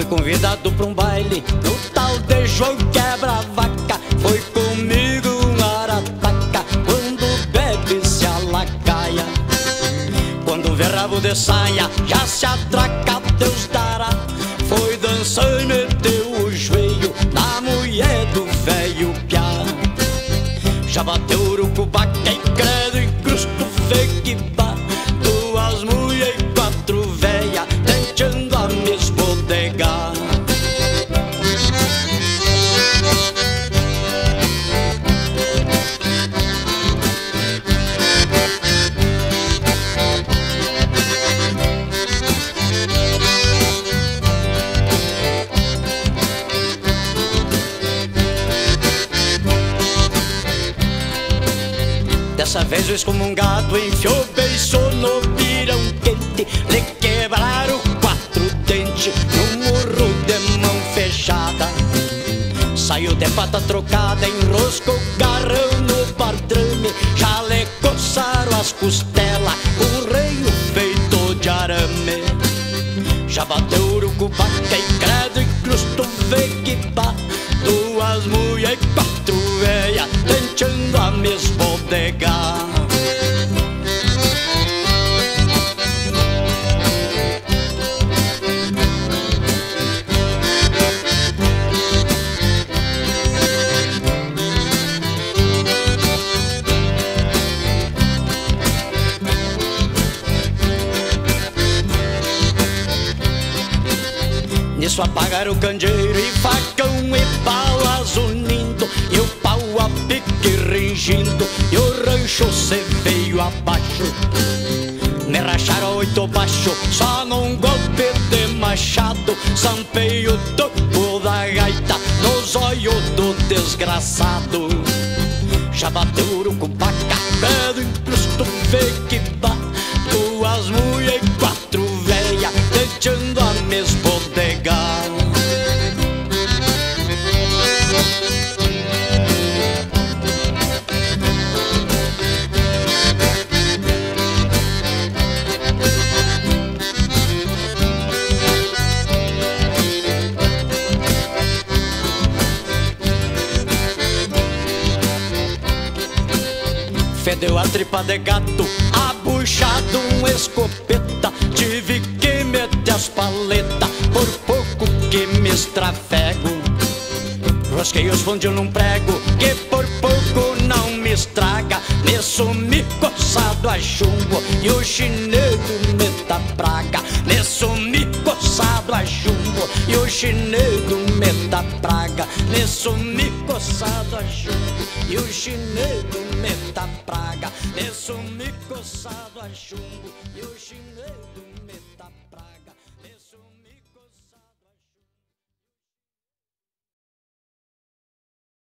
foi convidado pra um baile no tal de João Quebra-Vaca. Foi comigo um arataca, quando bebe se alacaia. Quando vê rabo de saia, já se atraca, Deus dará. Foi dançar e meteu o joelho na mulher do velho piá. Já bateu urucubaca e credo e crusto fequibá. Duas mulher e quatro véia tentando a me esbodegar. Dessa vez o excomungado enfiou beiço no pirão quente. Lhe quebraram quatro dentes no murro de mão fechada. Saiu de pata trocada, enroscou o garrão no bardrame. Já lhe coçaram as costelas com um reio feito de arame. Já bateu urucubaca e credo e crusto vequibá. Duas mulher e quatro véia tentando a me esbodegar. Nisso apagaram o candeeiro e facão e pau azunindo, e o pau a pique ringindo, e o rancho se veio abaixo. Me racharam 8 baixo, só num golpe de machado. Zampei o topo da gaita nos olhos do desgraçado. Já bateu urucubaca, credo e crusto fequibá. Duas mulher e quatro véia tentando a me esbodegar. Fedeu a tripa de gato, abuchado um escopeta. Tive que meter as paletas, por pouco que me estrafego. Rosquei os fundios num prego, que por pouco não me estraga. Me sumi coçado a chumbo, e o chinelo me dá praga. Me sumi coçado a chumbo, e o chinelo me dá praga. Me sumi coçado a chumbo, e o chinelo me dá praga. Me sumi coçado a chumbo, e o chinelo me dá praga.